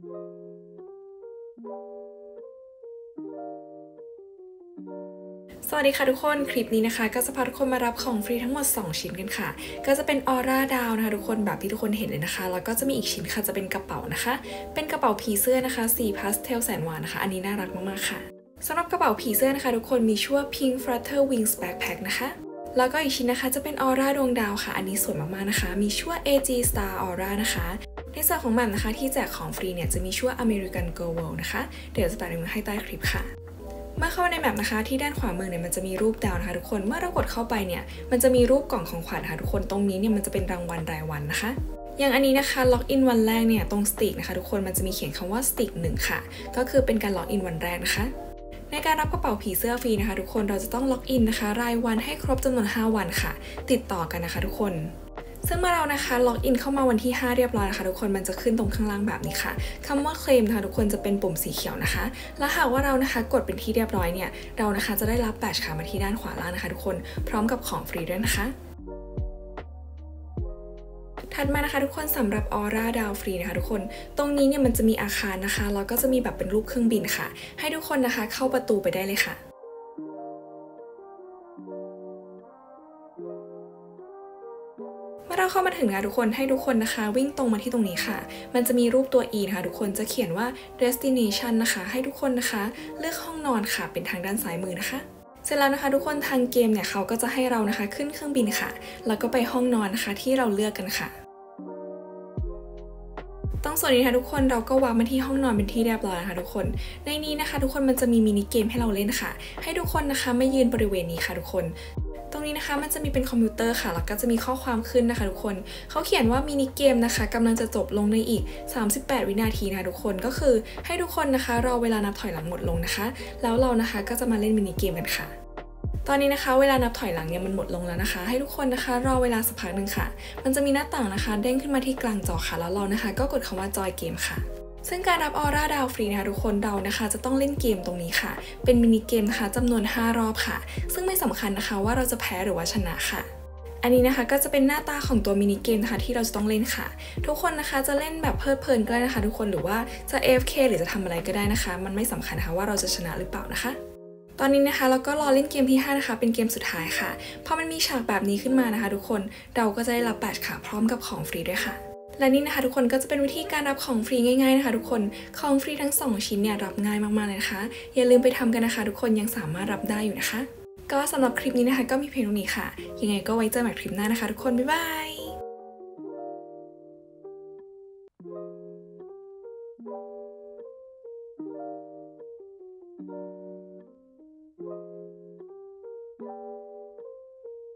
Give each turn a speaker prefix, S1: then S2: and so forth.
S1: สวัสดีค่ะทุกคนคลิปนี้นะคะก็จะพาทุกคนมารับของฟรีทั้งหมด2ชิ้นกันค่ะก็จะเป็นออร่าดาวนะคะทุกคนแบบที่ทุกคนเห็นเลยนะคะแล้วก็จะมีอีกชิ้นค่ะจะเป็นกระเป๋านะคะเป็นกระเป๋าผีเสื้อนะคะสีพาสเทลแสนหวานนะคะอันนี้น่ารักมากๆค่ะสำหรับกระเป๋าผีเสื้อนะคะทุกคนมีชื่อว่า Pink Flutter Wings Backpack นะคะแล้วก็อีกชิ้นนะคะจะเป็นออร่าดวงดาวค่ะอันนี้สวยมากๆนะคะมีชื่อว่า AG Star Aura นะคะในส่วนของแบบนะคะที่แจกของฟรีเนี่ยจะมีชื่อว่า American Girl World นะคะเดี๋ยวจะแปะลิงก์ให้ใต้คลิปค่ะเมื่อเข้าในแมปนะคะที่ด้านขวามือเนี่ยมันจะมีรูปดาวนะคะทุกคนเมื่อเรากดเข้าไปเนี่ยมันจะมีรูปกล่องของขวัญค่ะทุกคนตรงนี้เนี่ยมันจะเป็นรางวัลรายวันนะคะอย่างอันนี้นะคะล็อกอินวันแรกเนี่ยตรงสติกนะคะทุกคนมันจะมีเขียนคำว่าสติก1ค่ะก็คือเป็นการล็อกอินวันแรกนะคะในการรับกระเป๋าผีเสื้อฟรีนะคะทุกคนเราจะต้องล็อกอินนะคะรายวันให้ครบจำนวน5วันค่ะติดต่อกันนะคะทุกคนซึ่งเมื่อเรานะคะล็อกอินเข้ามาวันที่5เรียบร้อยนะคะทุกคนมันจะขึ้นตรงข้างล่างแบบนี้ค่ะคำว่าเคลมนะคะทุกคนจะเป็นปุ่มสีเขียวนะคะและหากว่าเรานะคะกดเป็นที่เรียบร้อยเนี่ยเรานะคะจะได้รับแบตค่ะมาที่ด้านขวาล่างนะคะทุกคนพร้อมกับของฟรีด้วยนะคะถัดมานะคะทุกคนสำหรับออร่าดาวฟรีนะคะทุกคนตรงนี้เนี่ยมันจะมีอาคารนะคะแล้วก็จะมีแบบเป็นรูปเครื่องบินค่ะให้ทุกคนนะคะเข้าประตูไปได้เลยค่ะเมื่อเราเข้ามาถึงนะทุกคนให้ทุกคนนะคะวิ่งตรงมาที่ตรงนี้ค่ะมันจะมีรูปตัว E นะคะทุกคนจะเขียนว่า destination นะคะให้ทุกคนนะคะเลือกห้องนอนค่ะเป็นทางด้านซ้ายมือนะคะเสร็จแล้วนะคะทุกคนทางเกมเนี่ยเขาก็จะให้เรานะคะขึ้นเครื่องบินค่ะแล้วก็ไปห้องนอนนะคะที่เราเลือกกันค่ะต้องส่วนนี้นะคะทุกคนเราก็วางมาที่ห้องนอนเป็นที่เรียบร้อยนะคะทุกคนในนี้นะคะทุกคนมันจะมีมินิเกมให้เราเล่นค่ะให้ทุกคนนะคะไม่ยืนบริเวณนี้ค่ะทุกคนตรงนี้นะคะมันจะมีเป็นคอมพิวเตอร์ค่ะแล้วก็จะมีข้อความขึ้นนะคะทุกคนเขาเขียนว่ามินิเกมนะคะกำลังจะจบลงในอีก38วินาทีนะคะทุกคนก็คือให้ทุกคนนะคะรอเวลานับถอยหลังหมดลงนะคะแล้วเรานะคะก็จะมาเล่นมินิเกมกันค่ะตอนนี้นะคะเวลานับถอยหลังเนี่ยมันหมดลงแล้วนะคะให้ทุกคนนะคะรอเวลาสักพักหนึ่งค่ะมันจะมีหน้าต่างนะคะเด้งขึ้นมาที่กลางจอค่ะแล้วเรานะคะก็กดคำว่าจอยเกมค่ะซึ่งการรับออร่าดาวฟรีนะคะทุกคนเรานะคะจะต้องเล่นเกมตรงนี้ค่ะเป็นมินิเกมนะคะจำนวน5รอบค่ะซึ่งไม่สำคัญนะคะว่าเราจะแพ้หรือว่าชนะค่ะอันนี้นะคะก็จะเป็นหน้าตาของตัวมินิเกมนะคะที่เราจะต้องเล่นค่ะทุกคนนะคะจะเล่นแบบเพลิดเพลินก็ได้นะคะทุกคนหรือว่าจะ AFK หรือจะทำอะไรก็ได้นะคะมันไม่สำคัญนะคะว่าเราจะชนะหรือเปล่านะคะตอนนี้นะคะเราก็รอเล่นเกมที่5นะคะเป็นเกมสุดท้ายค่ะพอมันมีฉากแบบนี้ขึ้นมานะคะทุกคนเราก็จะได้รับแบตค่ะพร้อมกับของฟรีด้วยค่ะและนี่นะคะทุกคนก็จะเป็นวิธีการรับของฟรีง่ายๆนะคะทุกคนของฟรีทั้ง2ชิ้นเนี่ยรับง่ายมากๆเลยนะคะอย่าลืมไปทำกันนะคะทุกคนยังสามารถรับได้อยู่นะคะก็สำหรับคลิปนี้นะคะก็มีเพียงเท่านี้ค่ะยังไงก็ไว้เจอกันคลิปหน้านะคะทุกคนบ๊ายบาย